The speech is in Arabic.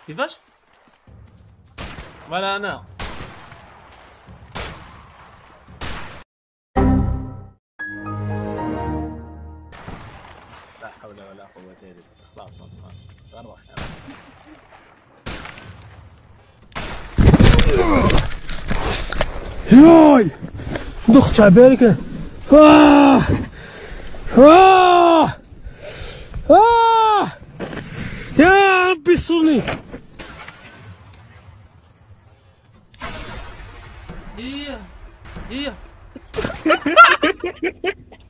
كيفاش؟ ولا انا. لا حول ولا قوة الا بالله. خلاص سبحان الله. روح يا ياي ضغط عبالك. آه آه آه يا ربي صوني. ايه ايه